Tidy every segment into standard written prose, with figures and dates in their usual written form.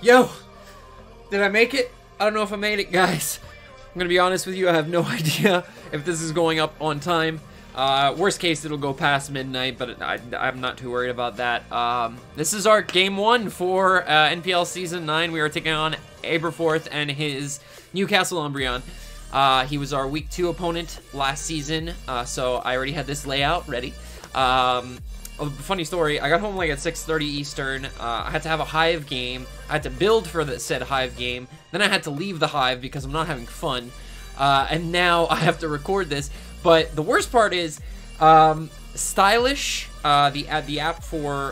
Yo! Did I make it? I don't know if I made it, guys. I'm gonna be honest with you, I have no idea if this is going up on time. Worst case, it'll go past midnight, but I'm not too worried about that. This is our game 1 for NPL Season 9. We are taking on Aberforth and his Newcastle Umbreon. He was our Week 2 opponent last season, so I already had this layout ready. A funny story, I got home like at 6:30 Eastern. I had to have a Hive game. I had to build for the said Hive game. Then I had to leave the Hive because I'm not having fun. And now I have to record this. But the worst part is, Stylish, the app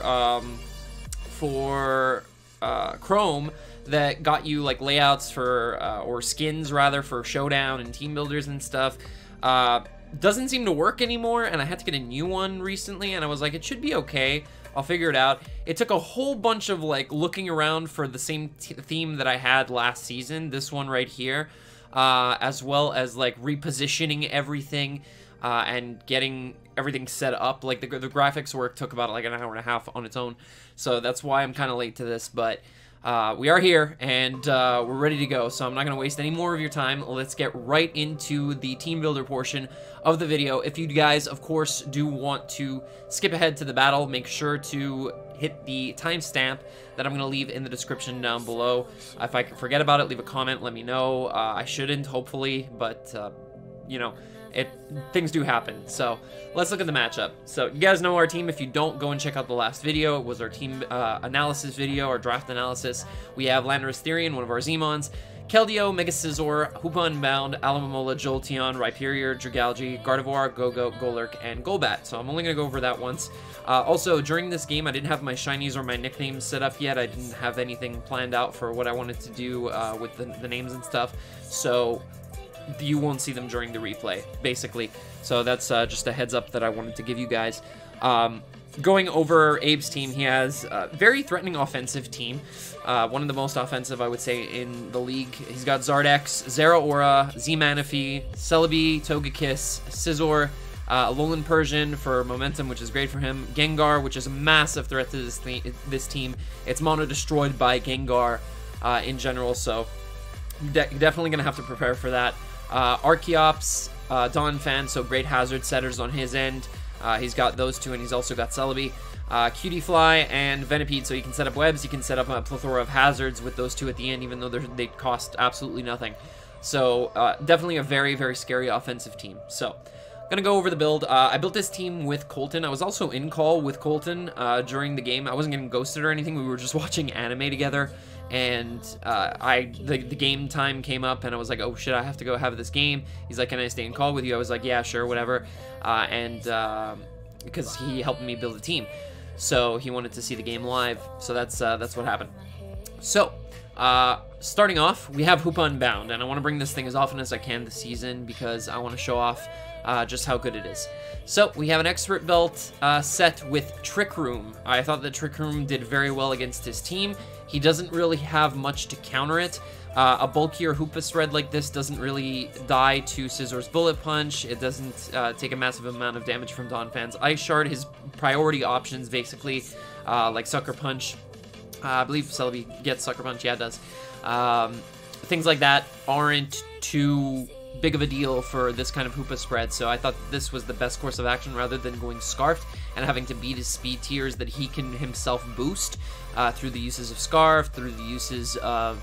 for Chrome that got you like layouts for, or skins rather, for Showdown and team builders and stuff, doesn't seem to work anymore, and I had to get a new one recently, and I was like, it should be okay. I'll figure it out. It took a whole bunch of like looking around for the same theme that I had last season, this one right here, as well as like repositioning everything and getting everything set up. Like the graphics work took about like an hour and a half on its own, so that's why I'm kind of late to this, but we are here, and we're ready to go, so I'm not going to waste any more of your time. Let's get right into the team builder portion of the video. If you guys, of course, do want to skip ahead to the battle, make sure to hit the timestamp that I'm going to leave in the description down below. If I forget about it, leave a comment, let me know. I shouldn't, hopefully, but, you know, things do happen. So let's look at the matchup. So you guys know our team. If you don't, go and check out the last video. It was our team analysis video, our draft analysis. We have Landorus Therian, one of our Zmons, Keldeo, Mega Scizor, Hoopa Unbound, Alomomola, Jolteon, Rhyperior, Dragalge, Gardevoir, Go-Go, Golurk, and Golbat. So I'm only going to go over that once. Also, during this game, I didn't have my shinies or my nicknames set up yet. I didn't have anything planned out for what I wanted to do with the names and stuff. So you won't see them during the replay, basically. So that's just a heads up that I wanted to give you guys. Going over Abe's team, he has a very threatening offensive team. One of the most offensive, I would say, in the league. He's got Zardex, Zeraora, Z-Manaphy, Celebi, Togekiss, Scizor, Alolan Persian for momentum, which is great for him, Gengar, which is a massive threat to this team. It's mono-destroyed by Gengar in general, so you're definitely going to have to prepare for that. Archeops, Donphan, so great hazard setters on his end. He's got those two, and he's also got Celebi, Cutiefly, and Venipede, so you can set up webs, you can set up a plethora of hazards with those two at the end, even though they cost absolutely nothing. So definitely a very, very scary offensive team. So gonna go over the build. I built this team with Colton. I was also in call with Colton during the game. I wasn't getting ghosted or anything. We were just watching anime together. And the game time came up, and I was like, oh shit, I have to go have this game. He's like, can I stay in call with you? I was like, yeah, sure, whatever. Because he helped me build a team, so he wanted to see the game live. So that's what happened. So starting off, we have Hoopa Unbound, and I want to bring this thing as often as I can this season because I want to show off just how good it is. So we have an Expert Belt set with Trick Room. I thought that Trick Room did very well against his team. He doesn't really have much to counter it. A bulkier Hoopa spread like this doesn't really die to Scizor's Bullet Punch. It doesn't take a massive amount of damage from Donphan's Ice Shard. His priority options, basically, like Sucker Punch. I believe Celebi gets Sucker Punch. Yeah, it does. Things like that aren't too big of a deal for this kind of Hoopa spread, so I thought this was the best course of action rather than going Scarfed and having to beat his speed tiers that he can himself boost through the uses of Scarf, through the uses of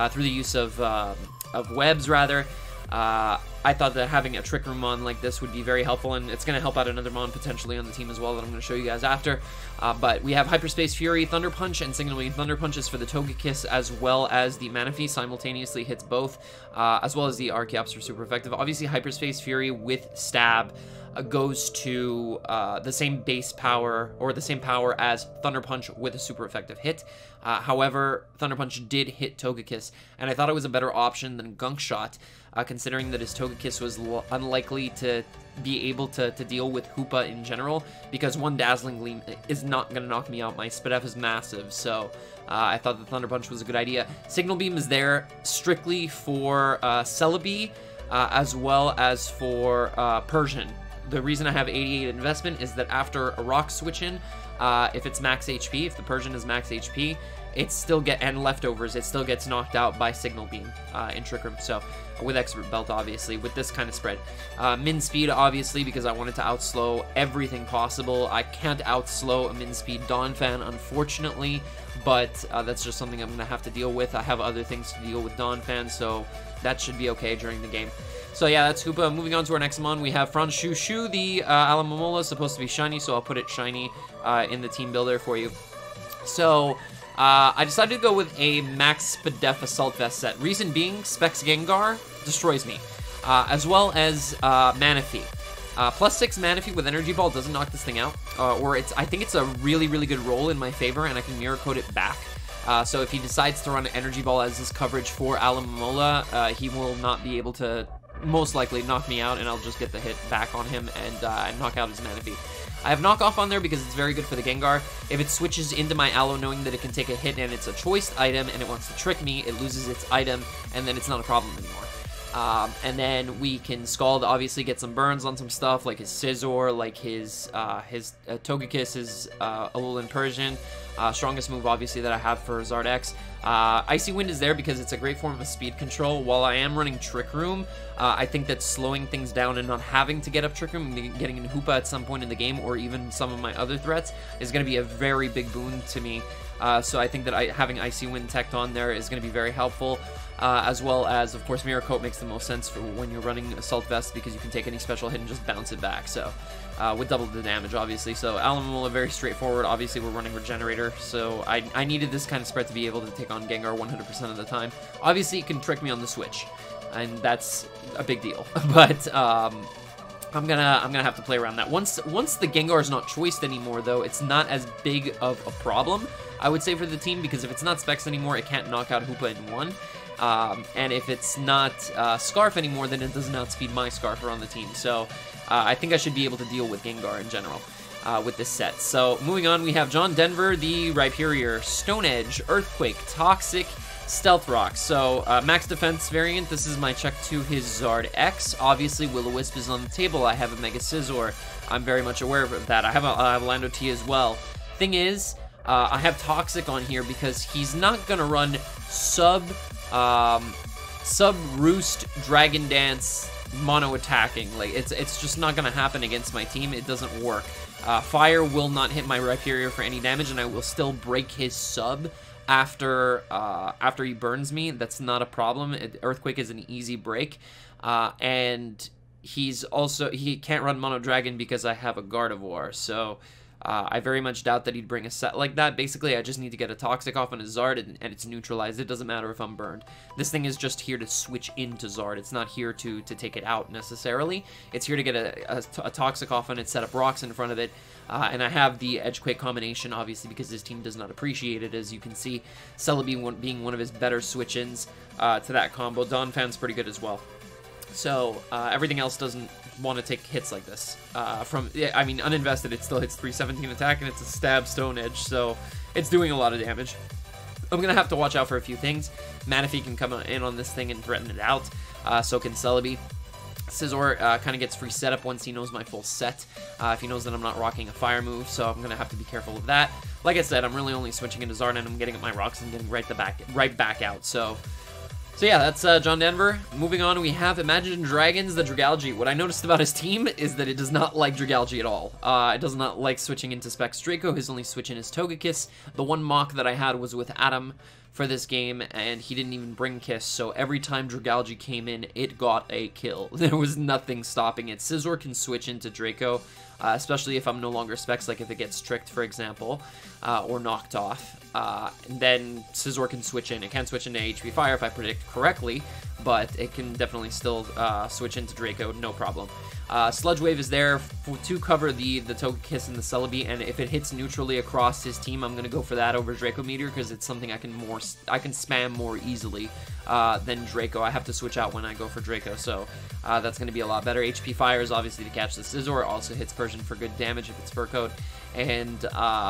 webs rather. I thought that having a Trick Room Mon like this would be very helpful, and it's going to help out another Mon potentially on the team as well that I'm going to show you guys after. But we have Hyperspace Fury, Thunder Punch, and Signal Wave Thunder Punches for the Togekiss, as well as the Manaphy simultaneously hits both, as well as the Archeops are super effective. Obviously, Hyperspace Fury with Stab goes to the same base power, or the same power as Thunder Punch with a super effective hit. However, Thunder Punch did hit Togekiss, and I thought it was a better option than Gunk Shot, considering that his Togekiss was unlikely to be able to deal with Hoopa in general, because one Dazzling Gleam is not going to knock me out. My Spadef is massive, so I thought the Thunder Punch was a good idea. Signal Beam is there strictly for Celebi, as well as for Persian. The reason I have 88 investment is that after a rock switch in, if it's max HP, if the Persian is max HP, it still and leftovers, it still gets knocked out by Signal Beam in Trick Room. So with Expert Belt, obviously, with this kind of spread. Min Speed, obviously, because I wanted to outslow everything possible. I can't outslow a Min Speed Donphan, unfortunately, but that's just something I'm going to have to deal with. I have other things to deal with Donphan, so that should be okay during the game. So yeah, that's Hoopa. Moving on to our next mon, we have Franz Shushu. The Alomomola is supposed to be shiny, so I'll put it shiny in the team builder for you. So I decided to go with a Max Spadef Assault Vest set. Reason being, Specs Gengar destroys me, as well as Manaphy. +6 Manaphy with Energy Ball doesn't knock this thing out, I think it's a really, really good roll in my favor, and I can Mirror Coat it back. So if he decides to run Energy Ball as his coverage for Alomomola, he will not be able to, most likely, knock me out, and I'll just get the hit back on him and knock out his Manaphy. I have Knockoff on there because it's very good for the Gengar. If it switches into my Aloe knowing that it can take a hit and it's a choiced item and it wants to trick me, it loses its item, and then it's not a problem anymore. And then we can Scald, obviously get some burns on some stuff, like his Scizor, like his Togekiss, his Alolan Persian. Strongest move, obviously, that I have for Zard X. Icy Wind is there because it's a great form of speed control. While I am running Trick Room, I think that slowing things down and not having to get up Trick Room and getting in Hoopa at some point in the game, or even some of my other threats, is going to be a very big boon to me. So I think that having Icy Wind teched on there is going to be very helpful. As well as, of course, Mirror Coat makes the most sense for when you're running Assault Vest because you can take any special hit and just bounce it back. So, with double the damage, obviously. So, Alomomola, very straightforward. Obviously, we're running Regenerator, so I needed this kind of spread to be able to take on Gengar 100% of the time. Obviously, it can trick me on the switch, and that's a big deal. But, I'm gonna have to play around that. Once the Gengar is not choiced anymore, though, it's not as big of a problem, I would say, for the team, because if it's not Specs anymore, it can't knock out Hoopa in one. And if it's not Scarf anymore, then it doesn't outspeed my Scarfer on the team. So I think I should be able to deal with Gengar in general with this set. So moving on, we have John Denver, the Rhyperior, Stone Edge, Earthquake, Toxic, Stealth Rock. So max defense variant, this is my check to his Zard X. Obviously, Will-O-Wisp is on the table. I have a Mega Scizor. I'm very much aware of that. I have a Lando T as well. Thing is, I have Toxic on here because he's not going to run sub Roost, Dragon Dance, mono attacking. Like, it's just not gonna happen against my team. It doesn't work. Fire will not hit my Rhyperior for any damage, and I will still break his sub after he burns me. That's not a problem. Earthquake is an easy break, and he can't run Mono Dragon because I have a Gardevoir. So I very much doubt that he'd bring a set like that. Basically, I just need to get a Toxic off on his Zard, and it's neutralized. It doesn't matter if I'm burned. This thing is just here to switch into Zard. It's not here to take it out, necessarily. It's here to get a Toxic off on it, set up rocks in front of it, and I have the Edgequake combination, obviously, because his team does not appreciate it, as you can see. Celebi being one of his better switch-ins to that combo. Donphan's pretty good as well. So, everything else doesn't want to take hits like this. I mean, uninvested, it still hits 317 attack, and it's a stab Stone Edge, so it's doing a lot of damage. I'm going to have to watch out for a few things. Manaphy can come in on this thing and threaten it out, so can Celebi. Scizor kind of gets free setup once he knows my full set, if he knows that I'm not rocking a fire move, so I'm going to have to be careful of that. Like I said, I'm really only switching into Zard, and I'm getting up my rocks and getting right back out, so yeah, that's John Denver. Moving on, we have Imagine Dragons, the Dragalge. What I noticed about his team is that it does not like Dragalge at all. It does not like switching into Specs Draco. His only switch in is Togekiss. The one mock that I had was with Adam for this game, and he didn't even bring Kiss, so every time Dragalge came in, it got a kill. There was nothing stopping it. Scizor can switch into Draco, especially if I'm no longer Specs, like if it gets tricked, for example, or knocked off. And then Scizor can switch in. It can switch into HP Fire if I predict correctly, but it can definitely still switch into Draco, no problem. Sludge Wave is there to cover the Togekiss and the Celebi, and if it hits neutrally across his team, I'm going to go for that over Draco Meteor, because it's something I can spam more easily than Draco. I have to switch out when I go for Draco, so that's going to be a lot better. HP Fire is obviously to catch the Scizor. Also hits Persian for good damage if it's Fur Coat, and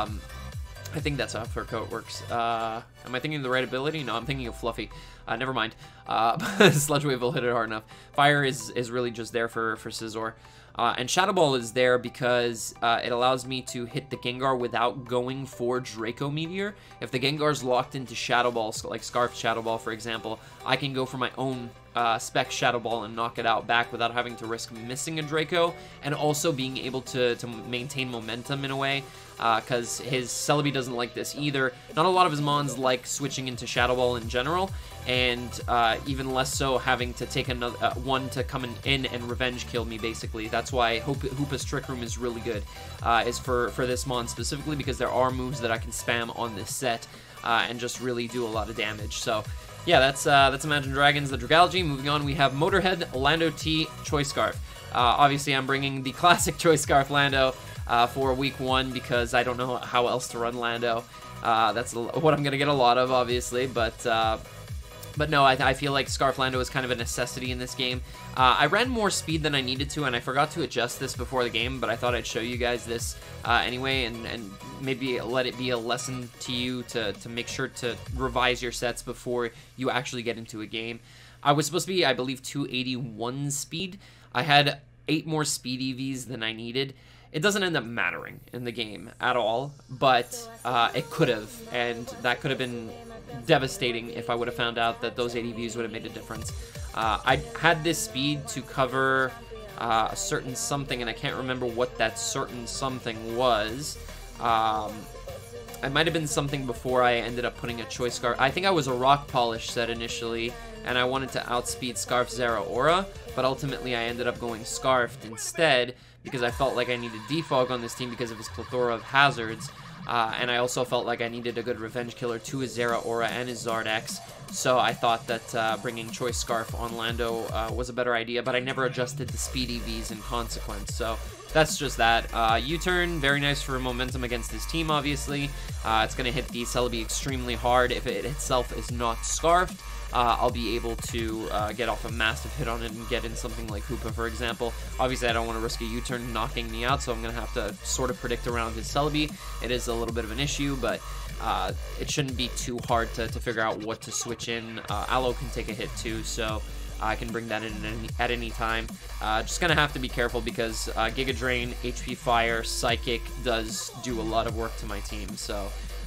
I think that's how Fur Coat works. Am I thinking of the right ability? No, I'm thinking of Fluffy. Never mind. Sludge Wave will hit it hard enough. Fire is really just there for Scizor. And Shadow Ball is there because it allows me to hit the Gengar without going for Draco Meteor. If the Gengar's locked into Shadow Ball, like Scarf Shadow Ball, for example, I can go for my own Spec Shadow Ball and knock it out back without having to risk missing a Draco, and also being able to maintain momentum in a way, because his Celebi doesn't like this either. Not a lot of his mons like switching into Shadow Ball in general, and even less so having to take another one to come in and revenge kill me, basically. That's why Hoopa's Trick Room is really good, is for this mon specifically, because there are moves that I can spam on this set and just really do a lot of damage. So yeah, that's Imagine Dragons, the Dragalge. Moving on, we have Motorhead, Lando T, Choice Scarf. Obviously, I'm bringing the classic Choice Scarf Lando for week 1 because I don't know how else to run Lando. That's what I'm going to get a lot of, obviously, but no, I feel like Scarf Lando is kind of a necessity in this game. I ran more speed than I needed to, and I forgot to adjust this before the game, but I thought I'd show you guys this anyway, and maybe let it be a lesson to you to make sure to revise your sets before you actually get into a game. I was supposed to be, I believe, 281 speed. I had 8 more speed EVs than I needed. It doesn't end up mattering in the game at all, but it could have, and that could have been devastating if I would have found out that those 80 views would have made a difference. I had this speed to cover a certain something, and I can't remember what that certain something was. It might have been something before I ended up putting a Choice Scarf. I think I was a Rock Polish set initially, and I wanted to outspeed Scarf Zeraora, but ultimately I ended up going Scarfed instead because I felt like I needed Defog on this team because of his plethora of hazards. And I also felt like I needed a good revenge killer to his Zeraora and his Zardex, so I thought that bringing Choice Scarf on Lando was a better idea, but I never adjusted the speed EVs in consequence, so that's just that. U-turn, very nice for momentum against his team, obviously. It's going to hit the Celebi extremely hard. If it itself is not Scarfed, I'll be able to get off a massive hit on it and get in something like Hoopa, for example. Obviously, I don't want to risk a U-turn knocking me out, so I'm going to have to sort of predict around his Celebi. It is a little bit of an issue, but it shouldn't be too hard to figure out what to switch in. Aloe can take a hit too, so I can bring that in at any time. Just going to have to be careful because Giga Drain, HP Fire, Psychic does do a lot of work to my team, so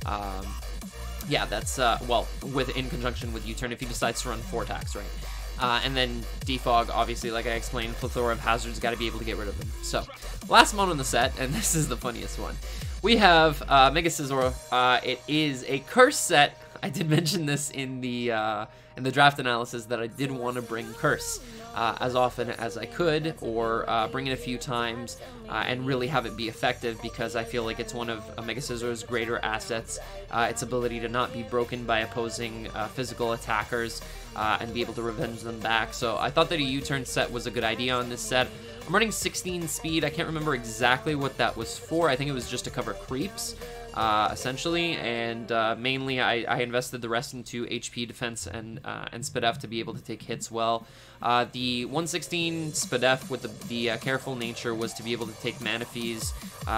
yeah, that's, well, in conjunction with U-turn if he decides to run 4 attacks, right? And then Defog, obviously, like I explained, plethora of hazards, got to be able to get rid of them. So, last mon on the set, and this is the funniest one. We have Mega Scizor. It is a curse set. I did mention this in the draft analysis that I did want to bring Curse as often as I could, or bring it a few times and really have it be effective, because I feel like it's one of Mega Scizor's greater assets, its ability to not be broken by opposing physical attackers and be able to revenge them back. So I thought that a U-turn set was a good idea on this set. I'm running 16 speed. I can't remember exactly what that was for. I think it was just to cover creeps, essentially, and mainly I invested the rest into HP, defense, and Spadef to be able to take hits well. The 116 Spadef with the careful nature was to be able to take Manaphy's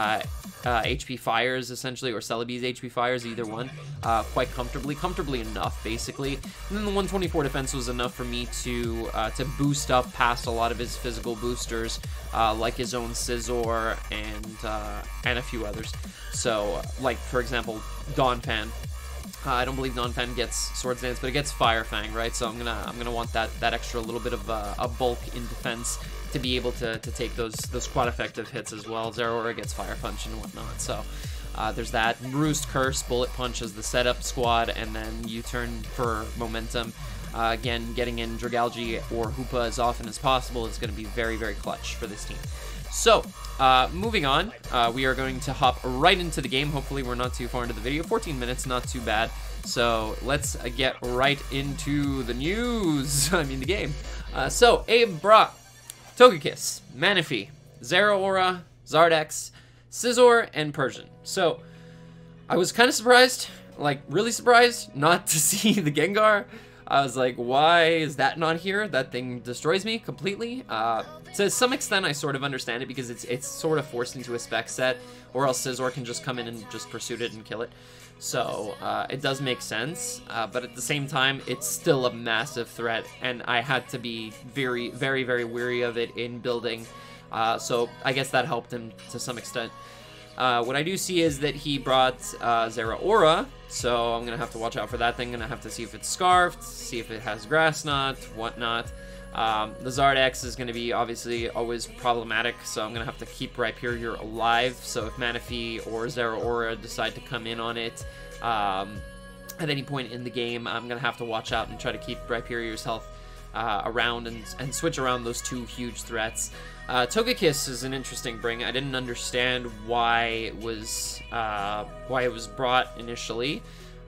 HP Fires, essentially, or Celebi's HP Fires, either one, quite comfortably enough, basically. And then the 124 defense was enough for me to boost up past a lot of his physical boosters, like his own Scizor and a few others. So, like, for example, Donphan. I don't believe Donphan gets Swords Dance, but it gets Fire Fang, right? So I'm gonna want that extra little bit of a bulk in defense to be able to take those quad effective hits as well. Zeraora gets Fire Punch and whatnot. So there's that. Roost, Curse, Bullet Punch as the setup squad, and then U-turn for momentum. Again, getting in Dragalge or Hoopa as often as possible is going to be very, very clutch for this team. So, moving on, we are going to hop right into the game. Hopefully we're not too far into the video. 14 minutes, not too bad. So, let's get right into the news. I mean, the game. So, Abe brought Togekiss, Manaphy, Zeraora, Zardex, Scizor, and Persian. So, I was kind of surprised, like, really surprised not to see the Gengar. I was like, why is that not here? That thing destroys me completely. To some extent, I sort of understand it because it's sort of forced into a spec set, or else Scizor can just come in and just pursuit it and kill it. So it does make sense, but at the same time, it's still a massive threat, and I had to be very, very, very wary of it in building. So I guess that helped him to some extent. What I do see is that he brought Zeraora, so I'm going to have to watch out for that thing. Going to have to see if it's Scarfed, see if it has Grass Knot, whatnot. The Zardex is going to be obviously always problematic, so I'm going to have to keep Rhyperior alive. So if Manaphy or Zeraora decide to come in on it at any point in the game, I'm going to have to watch out and try to keep Rhyperior's health around and switch around those two huge threats. Togekiss is an interesting bring. I didn't understand why it was brought initially.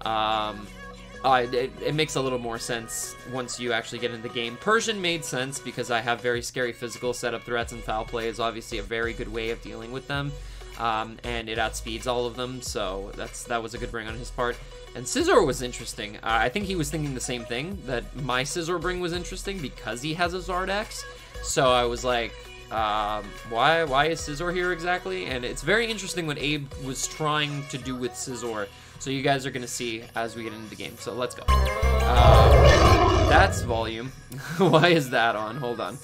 It makes a little more sense once you actually get into the game. Persian made sense because I have very scary physical setup threats, and Foul Play is obviously a very good way of dealing with them. And it outspeeds all of them, so that was a good bring on his part. And Scizor was interesting. I think he was thinking the same thing, that my Scizor bring was interesting because he has a Zardex. So I was like, why is Scizor here exactly? And it's very interesting what Abe was trying to do with Scizor. So you guys are going to see as we get into the game. So let's go. That's volume. Why is that on? Hold on.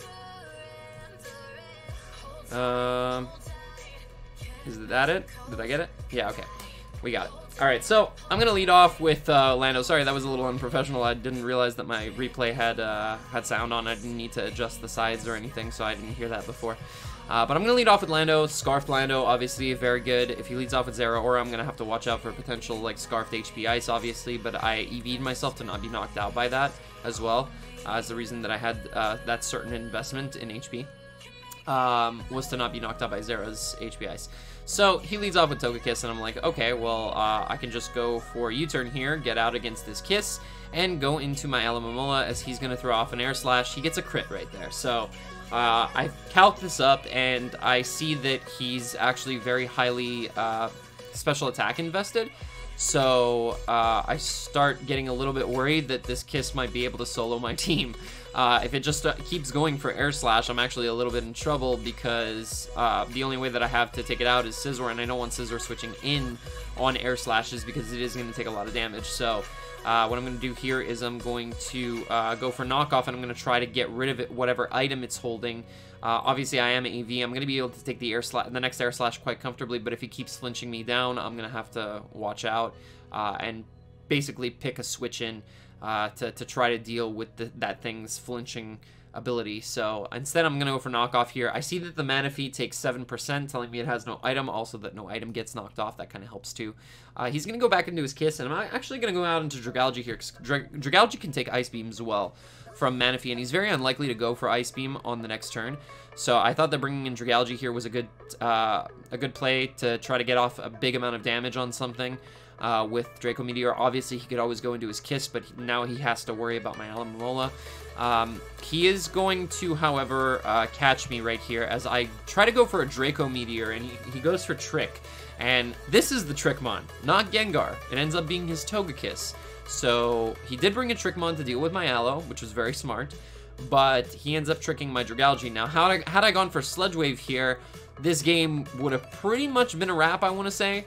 Is that it? Did I get it? Yeah, okay. We got it. All right, so I'm going to lead off with Lando. Sorry, that was a little unprofessional. I didn't realize that my replay had sound on. I didn't need to adjust the sides or anything, so I didn't hear that before. But I'm going to lead off with Lando. Scarfed Lando, obviously, very good. If he leads off with Zeraora, I'm going to have to watch out for potential, like, Scarfed HP Ice, obviously, but I EV'd myself to not be knocked out by that as well, as the reason that I had that certain investment in HP. Was to not be knocked out by Zera's HP Ice. So he leads off with Togekiss, and I'm like, okay, well, I can just go for a U-turn here, get out against this Kiss, and go into my Alomomola as he's going to throw off an Air Slash. He gets a crit right there. So I calc this up, and I see that he's actually very highly special attack invested. So I start getting a little bit worried that this Kiss might be able to solo my team. If it just keeps going for Air Slash, I'm actually a little bit in trouble because the only way that I have to take it out is Scizor, and I don't want Scizor switching in on Air Slashes because it is going to take a lot of damage. So what I'm going to do here is I'm going to go for Knockoff, and I'm going to try to get rid of it, whatever item it's holding. Obviously, I am AV. I'm going to be able to take the next Air Slash quite comfortably, but if he keeps flinching me down, I'm going to have to watch out and basically pick a switch in to try to deal with that thing's flinching ability. So instead, I'm going to go for Knockoff here. I see that the Manaphy takes 7%, telling me it has no item. Also, that no item gets knocked off. That kind of helps too. He's going to go back into his Kiss, and I'm actually going to go out into Dragalge here, because Dragalge can take Ice Beam as well from Manaphy, and he's very unlikely to go for Ice Beam on the next turn. So I thought that bringing in Dragalge here was a good play to try to get off a big amount of damage on something. With Draco Meteor, obviously he could always go into his Kiss, but now he has to worry about my Alomomola. He is going to, however, catch me right here as I try to go for a Draco Meteor, and he goes for Trick. And this is the Trickmon, not Gengar. It ends up being his Togekiss. So he did bring a Trickmon to deal with my Aloe, which was very smart, but he ends up tricking my Dragalge. Now, had I gone for Sludge Wave here, this game would have pretty much been a wrap, I want to say.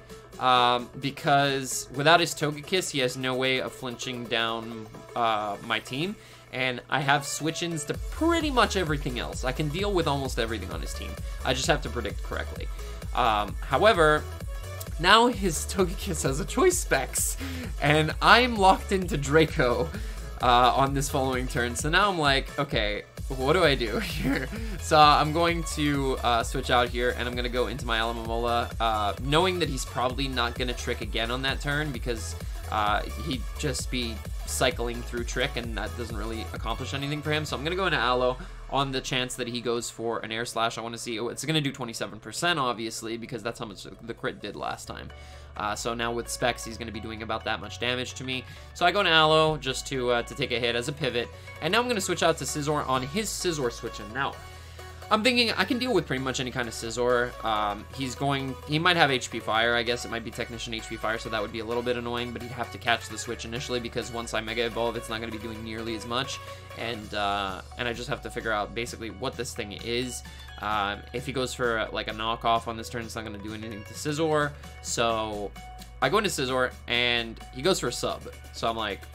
Because without his Togekiss, he has no way of flinching down my team, and I have switch-ins to pretty much everything else. I can deal with almost everything on his team. I just have to predict correctly. However, now his Togekiss has a choice specs, and I'm locked into Draco on this following turn. So now I'm like, okay, what do I do here? So I'm going to switch out here, and I'm going to go into my Alomomola, knowing that he's probably not going to Trick again on that turn because he'd just be cycling through Trick, and that doesn't really accomplish anything for him. So I'm going to go into Aloe on the chance that he goes for an Air Slash. I want to see, it's going to do 27%, obviously, because that's how much the crit did last time. So now with Specs, he's going to be doing about that much damage to me. So I go to Aloe just to take a hit as a pivot. And now I'm going to switch out to Scizor on his Scizor switch-in. Now, I'm thinking I can deal with pretty much any kind of Scizor. He might have HP Fire, I guess. It might be Technician HP Fire, so that would be a little bit annoying, but he'd have to catch the switch initially because once I Mega Evolve, it's not going to be doing nearly as much. And I just have to figure out basically what this thing is. If he goes for like a knockoff on this turn, it's not going to do anything to Scizor. So I go into Scizor, and he goes for a sub. So I'm like,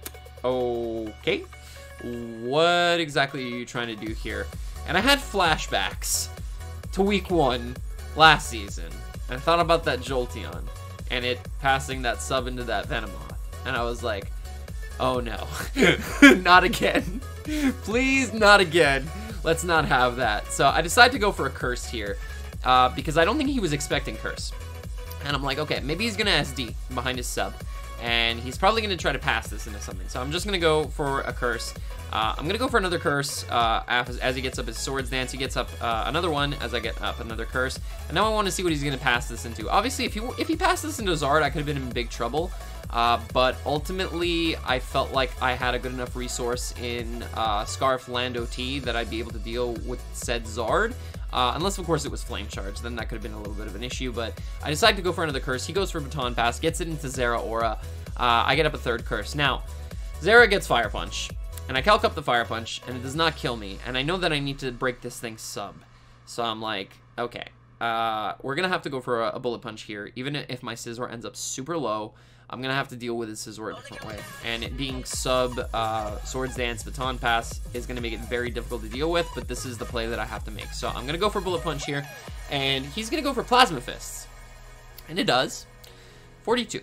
okay, what exactly are you trying to do here? And I had flashbacks to week 1 last season. And I thought about that Jolteon and it passing that sub into that Venomoth. And I was like, oh no, not again. Please, not again. Let's not have that. So I decided to go for a Curse here because I don't think he was expecting Curse. And I'm like, okay, maybe he's going to SD behind his sub. And he's probably going to try to pass this into something. So I'm just going to go for a Curse. I'm going to go for another Curse as he gets up his Swords Dance. He gets up another one as I get up another Curse. And now I want to see what he's going to pass this into. Obviously, if he passed this into Zard, I could have been in big trouble. But ultimately, I felt like I had a good enough resource in Scarf Lando T that I'd be able to deal with said Zard. Unless, of course, it was Flame Charge. Then that could have been a little bit of an issue. But I decided to go for another Curse. He goes for Baton Pass, gets it into Zeraora. I get up a third Curse. Now, Zera gets Fire Punch. And I calc up the Fire Punch, and it does not kill me. And I know that I need to break this thing sub. So I'm like, okay. We're going to have to go for a Bullet Punch here. Even if my Scizor ends up super low, I'm going to have to deal with his Scizor a different way. And it being sub Swords Dance, Baton Pass is going to make it very difficult to deal with, but this is the play that I have to make. So I'm going to go for Bullet Punch here, and he's going to go for Plasma Fists. And it does. 42.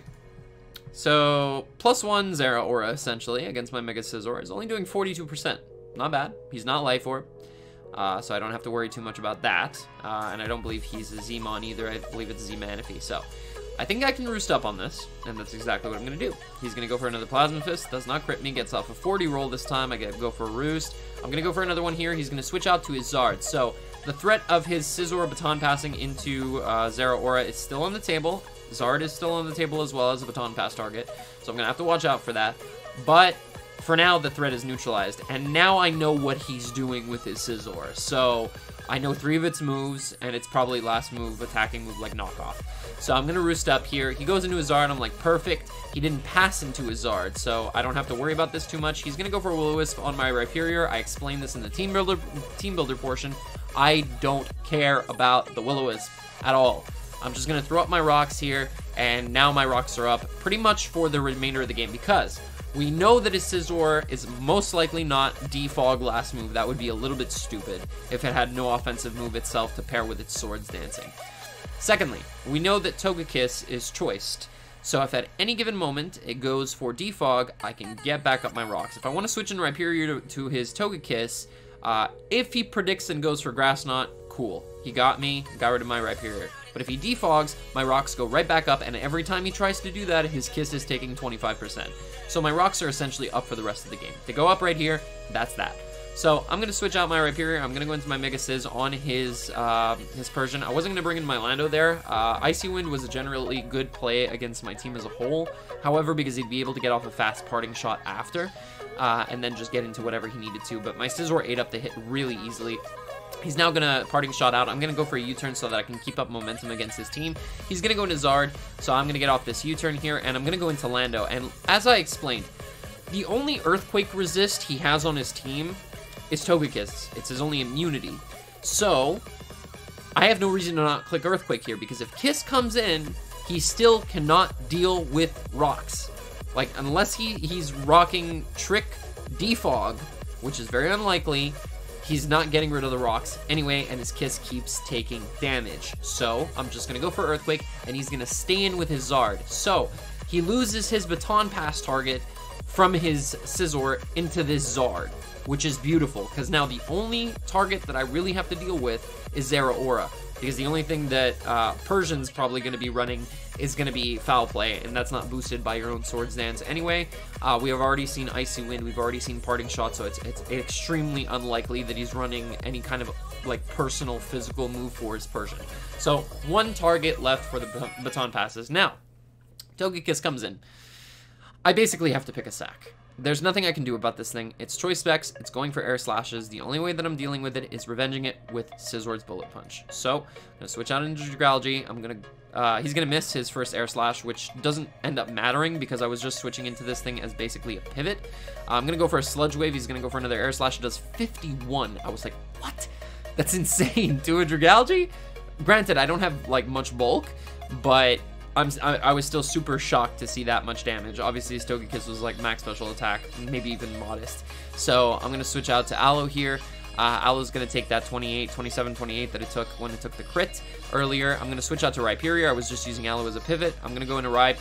So, +1 Zeraora, essentially, against my Mega Scizor is only doing 42%. Not bad. He's not Life Orb. So I don't have to worry too much about that. And I don't believe he's a Z-Mon either. I believe it's Z-Manaphy. So I think I can roost up on this, and that's exactly what I'm going to do. He's going to go for another Plasma Fist. Does not crit me. Gets off a 40 roll this time. I go for a Roost. I'm going to go for another one here. He's going to switch out to his Zard. So the threat of his Scizor Baton passing into Zeraora is still on the table. Zard is still on the table as well as a Baton Pass target. So I'm going to have to watch out for that. But for now, the threat is neutralized. And now I know what he's doing with his Scizor. So I know 3 of its moves, and it's probably last move, attacking move like Knockoff. So I'm going to roost up here. He goes into his Zard. I'm like, perfect. He didn't pass into his Zard, so I don't have to worry about this too much. He's going to go for a Will-O-Wisp on my Rhyperior. I explained this in the team builder portion. I don't care about the Will-O-Wisp at all. I'm just going to throw up my rocks here, and now my rocks are up pretty much for the remainder of the game because we know that his Scizor is most likely not Defog last move. That would be a little bit stupid if it had no offensive move itself to pair with its Swords Dancing. Secondly, we know that Togekiss is choiced. So if at any given moment it goes for Defog, I can get back up my rocks. If I want to switch in Rhyperior to his Togekiss, if he predicts and goes for Grass Knot, cool. He got me, got rid of my Rhyperior. But if he defogs, my rocks go right back up, and every time he tries to do that, his Kiss is taking 25%. So my rocks are essentially up for the rest of the game. They go up right here, that's that. So I'm going to switch out my Rhyperior. I'm going to go into my Mega Sizz on his Persian. I wasn't going to bring in my Lando there. Icy Wind was a generally good play against my team as a whole. However, because he'd be able to get off a fast parting shot after, and then just get into whatever he needed to. But my Scizor ate up the hit really easily. He's now going to parting shot out. I'm going to go for a U-turn so that I can keep up momentum against his team. He's going to go into Zard, so I'm going to get off this U-turn here, and I'm going to go into Lando. And as I explained, the only Earthquake resist he has on his team is Togekiss. It's his only immunity. So I have no reason to not click Earthquake here, because if Kiss comes in, he still cannot deal with rocks. Like, unless he's rocking Trick Defog, which is very unlikely, he's not getting rid of the rocks anyway, and his Kiss keeps taking damage. So I'm just going to go for Earthquake, and he's going to stay in with his Zard. So he loses his Baton Pass target from his Scizor into this Zard, which is beautiful, because now the only target that I really have to deal with is Zeraora, because the only thing that Persian's probably going to be running is going to be Foul Play, and that's not boosted by your own Swords Dance anyway. We have already seen Icy Wind, we've already seen Parting Shot, so it's extremely unlikely that he's running any kind of like personal physical move for his Persian. So one target left for the Baton Passes. Now, Togekiss comes in. I basically have to pick a sack. There's nothing I can do about this thing. It's Choice Specs, it's going for Air Slashes. The only way that I'm dealing with it is revenging it with Scissor's Bullet Punch. So, I'm gonna switch out into Dragalge. He's gonna miss his first Air Slash, which doesn't end up mattering because I was just switching into this thing as basically a pivot. I'm gonna go for a Sludge Wave. He's gonna go for another Air Slash. It does 51. I was like, what? That's insane. To a Dragalge? Granted, I don't have like much bulk, but I was still super shocked to see that much damage. Obviously, his Togekiss was like max special attack, maybe even modest. So I'm going to switch out to Aloe here. Alo's going to take that 28, 27, 28 that it took when it took the crit earlier. I'm going to switch out to Rhyperior. I was just using Alo as a pivot. I'm going to go into Rhype.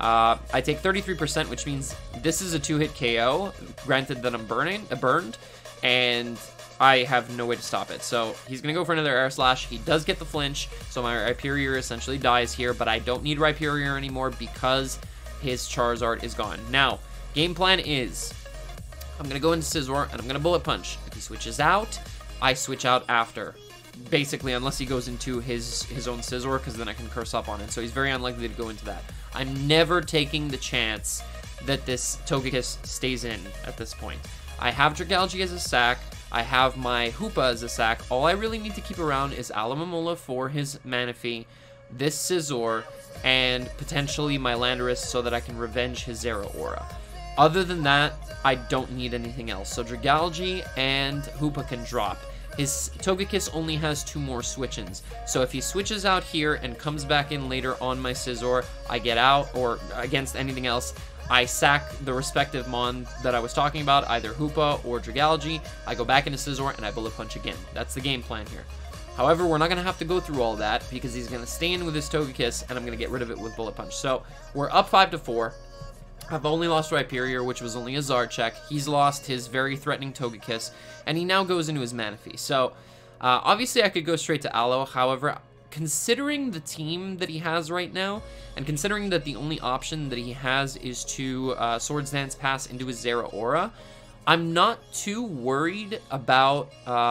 I take 33%, which means this is a 2-hit KO, granted that I'm burned, and I have no way to stop it. So he's going to go for another Air Slash. He does get the flinch, so my Rhyperior essentially dies here, but I don't need Rhyperior anymore because his Charizard is gone. Now, game plan is I'm going to go into Scizor, and I'm going to Bullet Punch. If he switches out, I switch out after. Basically, unless he goes into his own Scizor, because then I can curse up on it. So he's very unlikely to go into that. I'm never taking the chance that this Togekiss stays in at this point. I have Dragalge as a sack. I have my Hoopa as a sack. All I really need to keep around is Alomomola for his Manaphy, this Scizor, and potentially my Landorus so that I can revenge his Zeraora. Other than that, I don't need anything else. So Dragalge and Hoopa can drop. His Togekiss only has 2 more switch-ins. So if he switches out here and comes back in later on my Scizor, I get out, or against anything else, I sack the respective Mon that I was talking about, either Hoopa or Dragalge. I go back into Scizor and I Bullet Punch again. That's the game plan here. However, we're not going to have to go through all that because he's going to stay in with his Togekiss and I'm going to get rid of it with Bullet Punch. So we're up 5-4. I've only lost Rhyperior, which was only a Zarchek. He's lost his very threatening Togekiss, and he now goes into his Manaphy. So, obviously I could go straight to Aloe. However, considering the team that he has right now, and considering that the only option that he has is to Swords Dance Pass into his Zeraora, I'm not too worried about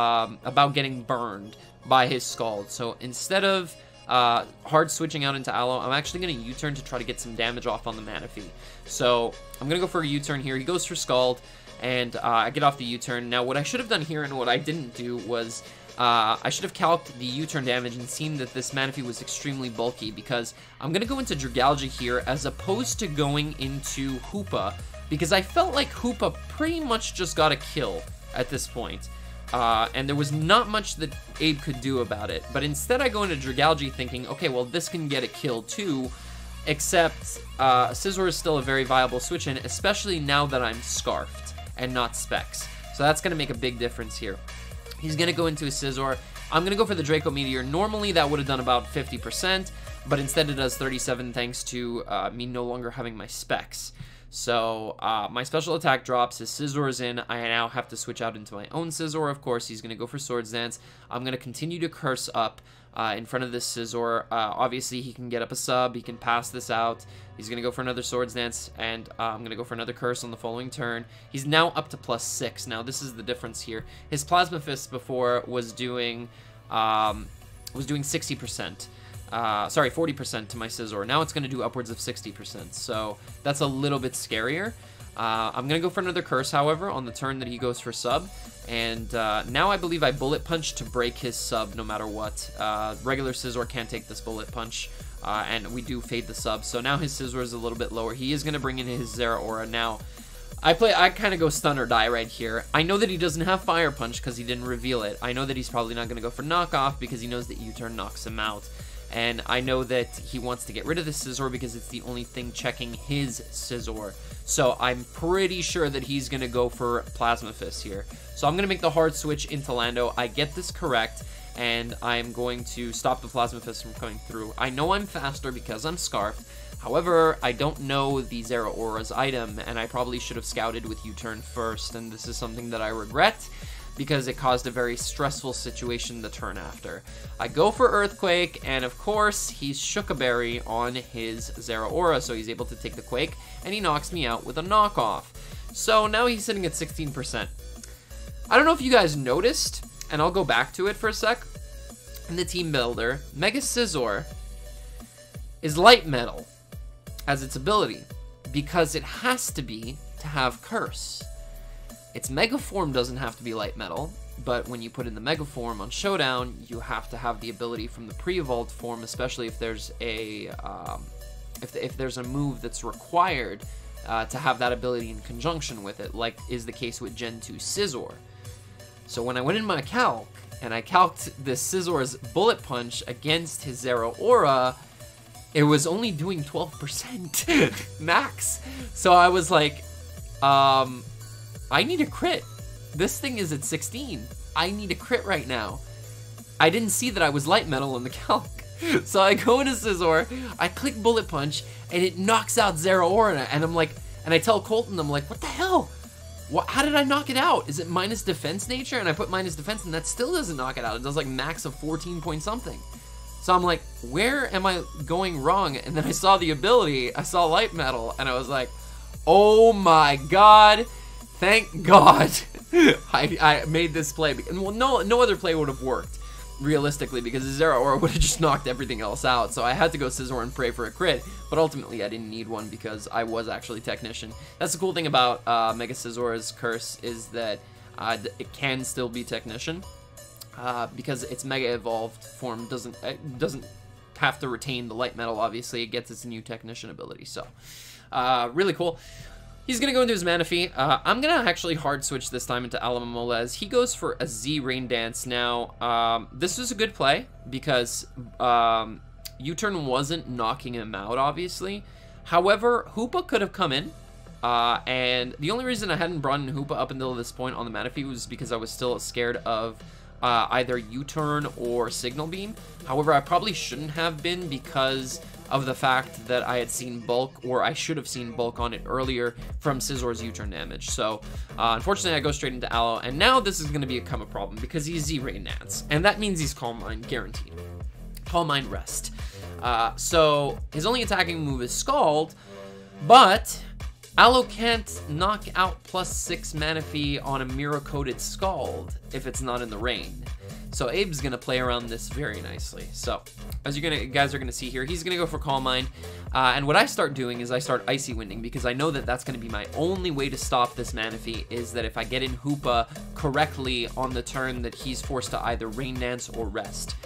getting burned by his Scald. So instead of hard switching out into Aloe, I'm actually going to U-turn to try to get some damage off on the Manaphy. So I'm going to go for a U-turn here. He goes for Scald, and I get off the U-turn. Now, what I should have done here and what I didn't do was I should have calced the U-turn damage and seen that this Manaphy was extremely bulky, because I'm going to go into Dragalge here as opposed to going into Hoopa, because I felt like Hoopa pretty much just got a kill at this point. And there was not much that Abe could do about it. But instead I go into Dragalge thinking, okay, well, this can get a kill too, except Scizor is still a very viable switch-in, especially now that I'm Scarfed and not Specs. So that's going to make a big difference here. He's going to go into a Scizor. I'm going to go for the Draco Meteor. Normally that would have done about 50%, but instead it does 37 thanks to me no longer having my Specs. So, my special attack drops, his Scizor is in, I now have to switch out into my own Scizor, of course, he's going to go for Swords Dance. I'm going to continue to curse up in front of this Scizor. Obviously, he can get up a sub, he can pass this out, he's going to go for another Swords Dance, and I'm going to go for another curse on the following turn. He's now up to +6, now this is the difference here. His Plasma Fist before was doing 60%. Sorry, 40% to my Scizor. Now it's going to do upwards of 60%, so that's a little bit scarier. I'm going to go for another Curse, however, on the turn that he goes for sub, and now I believe I Bullet Punch to break his sub no matter what. Regular Scizor can't take this Bullet Punch, and we do fade the sub, so now his Scizor is a little bit lower. He is going to bring in his Zeraora now. I kind of go stun or die right here. I know that he doesn't have Fire Punch because he didn't reveal it. I know that he's probably not going to go for Knockoff because he knows that U-turn knocks him out. And I know that he wants to get rid of the Scizor because it's the only thing checking his Scizor. So I'm pretty sure that he's going to go for Plasma Fist here. So I'm going to make the hard switch into Lando. I get this correct, and I'm going to stop the Plasma Fist from coming through. I know I'm faster because I'm Scarfed. However, I don't know the Zeraora's item, and I probably should have scouted with U-turn first, and this is something that I regret, because it caused a very stressful situation the turn after. I go for Earthquake, and of course, he's Shook-a-Berry on his Zeraora, so he's able to take the Quake, and he knocks me out with a Knockoff. So now he's sitting at 16%. I don't know if you guys noticed, and I'll go back to it for a sec. In the Team Builder, Mega Scizor is Light Metal as its ability, because it has to be to have Curse. Its Mega Form doesn't have to be Light Metal, but when you put in the Mega Form on Showdown, you have to have the ability from the pre-evolved form, especially if there's a if there's a move that's required to have that ability in conjunction with it, like is the case with Gen 2 Scizor. So when I went in my calc, and I calced this Scizor's Bullet Punch against his Zeraora, it was only doing 12% max. So I was like, I need a crit. This thing is at 16. I need a crit right now. I didn't see that I was light metal in the calc. So I go into Scizor, I click Bullet Punch, and it knocks out Zeraora, and I'm like, and I tell Colton, I'm like, what the hell? How did I knock it out? Is it minus defense nature? And I put minus defense, and that still doesn't knock it out. It does like max of 14 point something. So I'm like, where am I going wrong? And then I saw the ability, I saw light metal, and I was like, oh my god, thank god I made this play. Well, no other play would have worked, realistically, because Zeraora would have just knocked everything else out. So I had to go Scizor and pray for a crit, but ultimately I didn't need one because I was actually Technician. That's the cool thing about Mega Scizora's curse, is that it can still be Technician, because its Mega Evolved form doesn't have to retain the light metal. Obviously, it gets its new Technician ability, so really cool. He's going to go into his Manaphy. I'm going to actually hard switch this time into Alomomola. He goes for a Z Rain Dance. Now, this was a good play because U-Turn wasn't knocking him out, obviously. However, Hoopa could have come in. And the only reason I hadn't brought in Hoopa up until this point on the Manaphy was because I was still scared of either U-Turn or Signal Beam. However, I probably shouldn't have been because of the fact that I had seen bulk, or I should have seen bulk on it earlier from Scizor's U-Turn damage. So, unfortunately, I go straight into Aloe, and now this is going to become a problem because he's Z-Rain Dance, and that means he's Calm Mind guaranteed. Calm Mind Rest. So, his only attacking move is Scald, but Aloe can't knock out +6 Manaphy on a Mirror-Coated Scald if it's not in the rain. So Abe's gonna play around this very nicely. So as you guys are gonna see here, he's gonna go for Calm Mind, and what I start doing is I start Icy Winding, because I know that that's gonna be my only way to stop this Manaphy, is that if I get in Hoopa correctly on the turn that he's forced to either Rain Dance or Rest.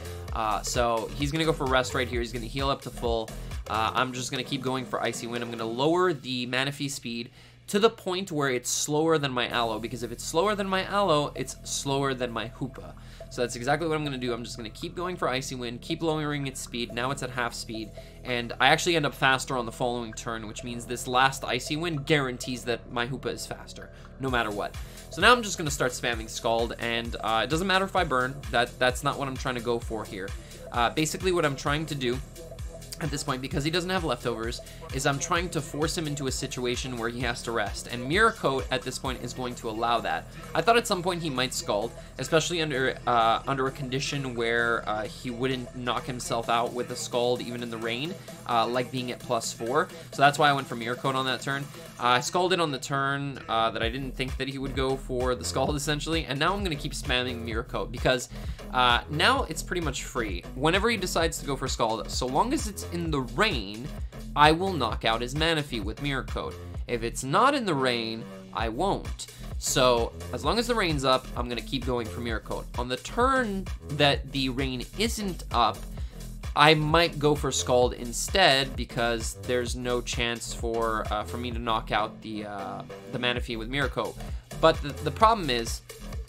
So he's gonna go for Rest right here. He's gonna heal up to full. I'm just gonna keep going for Icy Wind. I'm gonna lower the Manaphy speed to the point where it's slower than my Aloe, because if it's slower than my Aloe, it's slower than my Hoopa. So that's exactly what I'm going to do. I'm just going to keep going for Icy Wind, keep lowering its speed. Now it's at half speed, and I actually end up faster on the following turn, which means this last Icy Wind guarantees that my Hoopa is faster, no matter what. So now I'm just going to start spamming Scald, and it doesn't matter if I burn. That's not what I'm trying to go for here. Basically what I'm trying to do at this point, because he doesn't have leftovers, is I'm trying to force him into a situation where he has to rest, and Mirror Coat at this point is going to allow that. I thought at some point he might Scald, especially under a condition where he wouldn't knock himself out with a Scald even in the rain, like being at +4. So that's why I went for Mirror Coat on that turn. I Scalded on the turn that I didn't think that he would go for the Scald, essentially, and now I'm going to keep spamming Mirror Coat, because now it's pretty much free. Whenever he decides to go for Scald, so long as it's in the rain, I will knock out his Manaphy with Mirror Coat. If it's not in the rain, I won't. So as long as the rain's up, I'm going to keep going for Mirror Coat. On the turn that the rain isn't up, I might go for Scald instead, because there's no chance for me to knock out the Manaphy with Mirror Coat. But the problem is,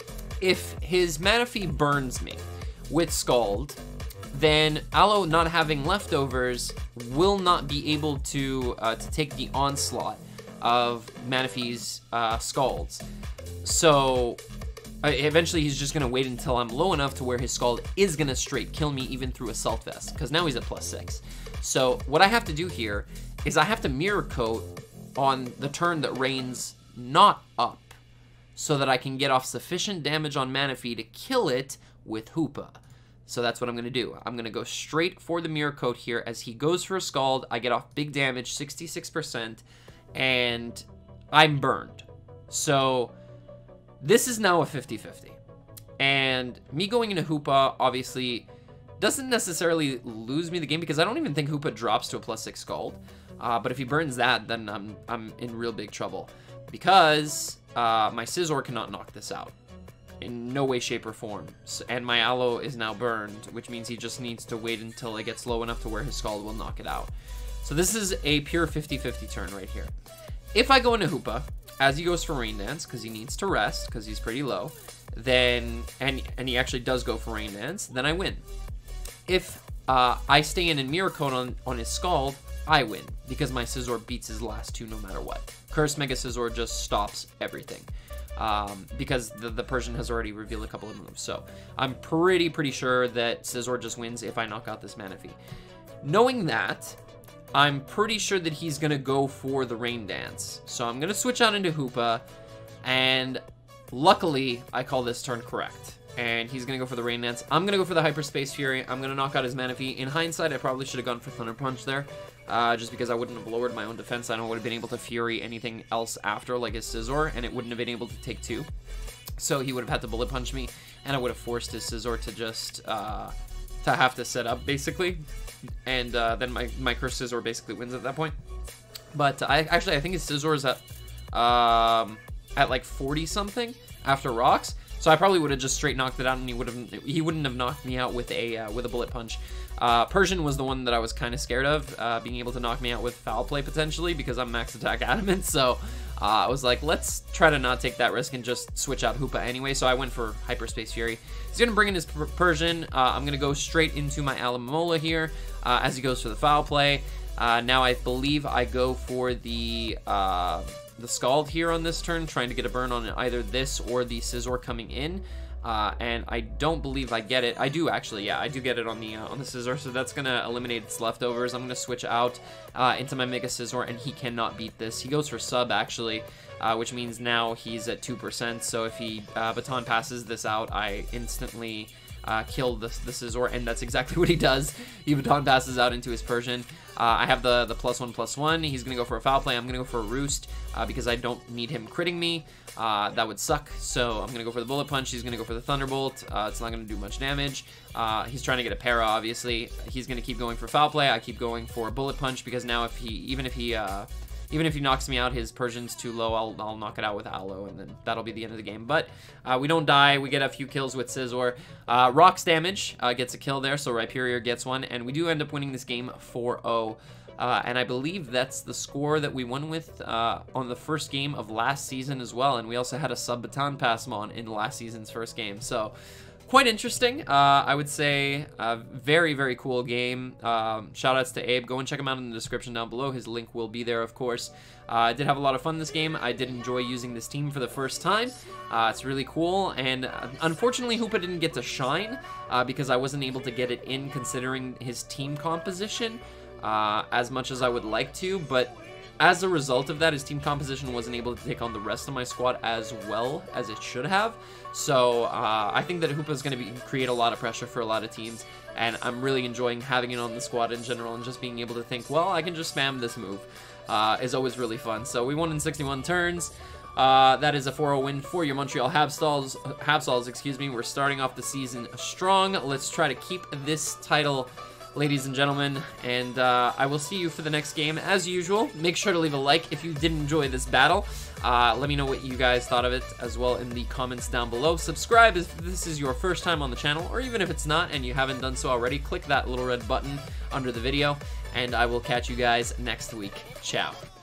if his Manaphy burns me with Scald, then Aloe, not having leftovers, will not be able to take the onslaught of Manaphy's Scalds. So eventually he's just going to wait until I'm low enough to where his Scald is going to straight kill me even through Assault Vest, because now he's at +6. So what I have to do here is I have to Mirror Coat on the turn that rain's not up, so that I can get off sufficient damage on Manaphy to kill it with Hoopa. So that's what I'm going to do. I'm going to go straight for the Mirror Coat here. As he goes for a Scald, I get off big damage, 66%, and I'm burned. So this is now a 50-50. And me going into Hoopa, obviously, doesn't necessarily lose me the game, because I don't even think Hoopa drops to a +6 Scald. But if he burns that, then I'm in real big trouble, because my Scizor cannot knock this out. In no way, shape, or form. And my Aloe is now burned, which means he just needs to wait until it gets low enough to where his Scald will knock it out. So this is a pure 50-50 turn right here. If I go into Hoopa, as he goes for Rain Dance, because he needs to rest, because he's pretty low, then, and he actually does go for Rain Dance, then I win. If I stay in Mirror Coat on his Scald, I win, because my Scizor beats his last two no matter what. Curse Mega Scizor just stops everything. because the Persian has already revealed a couple of moves. So I'm pretty sure that Scizor just wins if I knock out this Manaphy. Knowing that, I'm pretty sure that he's going to go for the Rain Dance. So I'm going to switch out into Hoopa, and luckily, I call this turn correct. And he's going to go for the Rain Dance. I'm going to go for the Hyperspace Fury. I'm going to knock out his Manaphy. In hindsight, I probably should have gone for Thunder Punch there, just because I wouldn't have lowered my own defense. I don't would have been able to Fury anything else after, like his Scizor, and it wouldn't have been able to take 2. So he would have had to Bullet Punch me, and I would have forced his Scizor to just, to have to set up, basically. And then my Cursed Scizor basically wins at that point. But I think his Scizor is at like 40 something after rocks, so I probably would have just straight knocked it out, and he wouldn't have knocked me out with a Bullet Punch. Persian was the one that I was kind of scared of, being able to knock me out with Foul Play potentially, because I'm Max Attack Adamant. So I was like, let's try to not take that risk and just switch out Hoopa anyway. So I went for Hyperspace Fury. He's gonna bring in his Persian. I'm gonna go straight into my Alomomola here as he goes for the Foul Play. Now I believe I go for the Scald here on this turn, trying to get a burn on either this or the Scizor coming in. And I don't believe I get it. I do actually, yeah, I do get it on the Scizor, so that's gonna eliminate its leftovers. I'm gonna switch out into my Mega Scizor, and he cannot beat this. He goes for Sub actually, which means now he's at 2%. So if he Baton passes this out, I instantly kill the Scizor, and that's exactly what he does. He Baton passes out into his Persian. I have the +1/+1. He's gonna go for a Foul Play. I'm gonna go for a Roost because I don't need him critting me. That would suck. So I'm gonna go for the Bullet Punch. He's gonna go for the Thunderbolt. It's not gonna do much damage. He's trying to get a Para, obviously. He's gonna keep going for Foul Play. I keep going for Bullet Punch because now even if he knocks me out, his Persian's too low, I'll knock it out with Aloe, and then that'll be the end of the game. But we don't die. We get a few kills with Scizor. Rocks damage gets a kill there, so Rhyperior gets one, and we do end up winning this game 4-0. And I believe that's the score that we won with on the first game of last season as well. And we also had a Sub-Baton Passmon in last season's first game. So quite interesting. I would say a very cool game. Shout outs to Abe. Go and check him out in the description down below. His link will be there, of course. I did have a lot of fun this game. I did enjoy using this team for the first time. It's really cool, and unfortunately Hoopa didn't get to shine because I wasn't able to get it in considering his team composition as much as I would like to, but as a result of that, his team composition wasn't able to take on the rest of my squad as well as it should have. So I think that Hoopa is going to create a lot of pressure for a lot of teams, and I'm really enjoying having it on the squad in general, and just being able to think, well, I can just spam this move is always really fun. So we won in 61 turns. That is a 4-0 win for your Montreal Habsals, excuse me. We're starting off the season strong. Let's try to keep this title, ladies and gentlemen, and I will see you for the next game as usual. Make sure to leave a like if you did enjoy this battle. Let me know what you guys thought of it as well in the comments down below. Subscribe if this is your first time on the channel, or even if it's not and you haven't done so already, click that little red button under the video, and I will catch you guys next week. Ciao.